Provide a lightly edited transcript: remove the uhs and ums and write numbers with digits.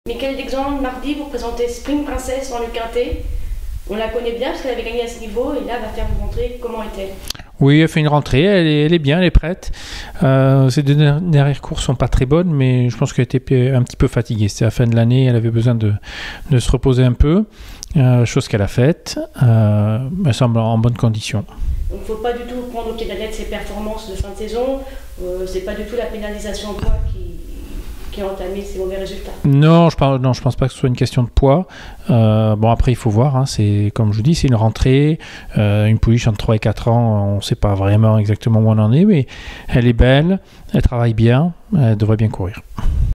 Michael Dexon, mardi, vous présentez Spring Princess dans le Quintet. On la connaît bien parce qu'elle avait gagné à ce niveau et là, elle va faire vous montrer comment était. Oui, elle fait une rentrée, elle est bien, elle est prête. Ses deux dernières courses sont pas très bonnes, mais je pense qu'elle était un petit peu fatiguée. C'était la fin de l'année, elle avait besoin de se reposer un peu, chose qu'elle a faite. Elle semble en bonne condition. Donc il ne faut pas du tout prendre au pied de la lettre ses performances de fin de saison. C'est pas du tout la pénalisation de poids qui a entamé ces mauvais résultats. Non, je pense pas que ce soit une question de poids. Bon, après, il faut voir. Hein, c'est, comme je vous dis, c'est une rentrée. Une pouliche entre 3 et 4 ans, on ne sait pas vraiment exactement où on en est, mais elle est belle, elle travaille bien, elle devrait bien courir.